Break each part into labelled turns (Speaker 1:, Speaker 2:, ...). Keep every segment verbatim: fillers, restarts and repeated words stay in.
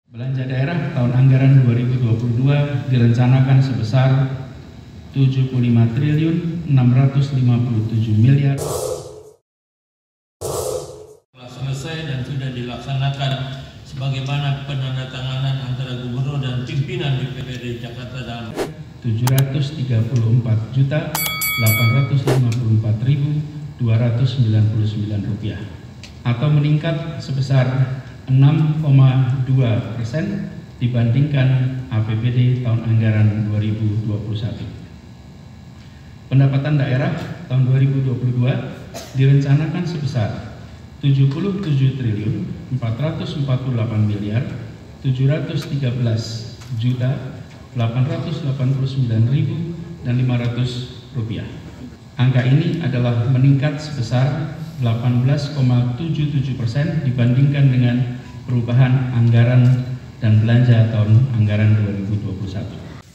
Speaker 1: Belanja daerah tahun anggaran dua ribu dua puluh dua direncanakan sebesar tujuh puluh lima triliun enam ratus lima puluh tujuh miliar.
Speaker 2: Telah selesai dan sudah dilaksanakan sebagaimana penandatanganan antara gubernur dan pimpinan D P R D Jakarta dalam
Speaker 1: tujuh ratus tiga puluh empat juta delapan ratus lima puluh empat ribu dua ratus sembilan puluh sembilan rupiah atau meningkat sebesar enam koma dua persen dibandingkan A P B D tahun anggaran dua ribu dua puluh satu. Pendapatan daerah tahun dua ribu dua puluh dua direncanakan sebesar tujuh puluh tujuh triliun empat ratus empat puluh delapan miliar tujuh ratus tiga belas juta delapan ratus delapan puluh sembilan ribu dan lima ratus rupiah. Angka ini adalah meningkat sebesar delapan belas koma tujuh tujuh persen dibandingkan dengan perubahan anggaran dan belanja tahun anggaran dua ribu dua puluh satu.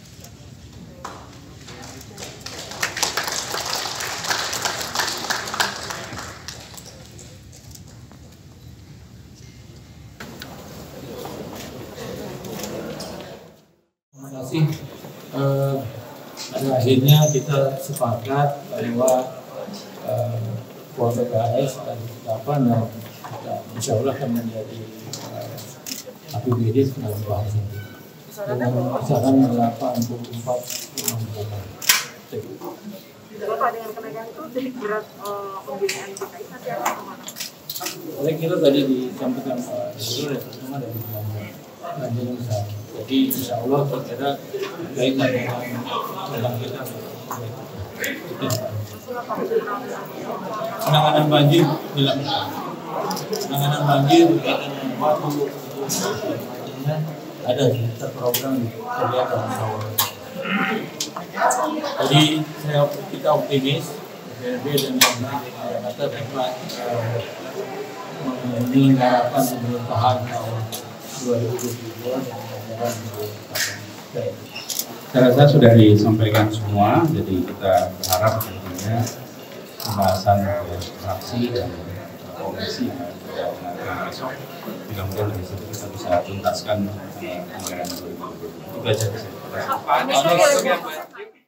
Speaker 3: Terima kasih. Eh, pada akhirnya kita sepakat bahwa eh, P K S dan delapan dan kita insya Allah akan menjadi eh, A P B D dalam bahasa ini. Dengan kisaran delapan puluh empat enam persen.
Speaker 4: Bapak, dengan kenaikan itu titik berat uh, pembiayaan D K I nanti akan kemana?
Speaker 3: Saya kira tadi disampaikan Pak Gubernur yang pertama dari belanja besar. Jadi insya Allah saya kira kaitan dengan tentang kita penanganan banjir dilakukan. Penanganan banjir berkaitan dengan waktu ada terprogram terlihat dalam tahun. Jadi saya kita optimis B R B dan Jakarta dapat menyelenggarakan pemerintahan tahun dua ribu dua puluh dua dan anggaran dua ribu dua puluh tiga.
Speaker 1: Saya rasa sudah disampaikan semua, jadi kita berharap tentunya pembahasan fraksi dan komisi yang besok mudah-mudahan lebih sedikit kita bisa tuntaskan anggaran dua ribu dua puluh. Itu aja. Terima kasih.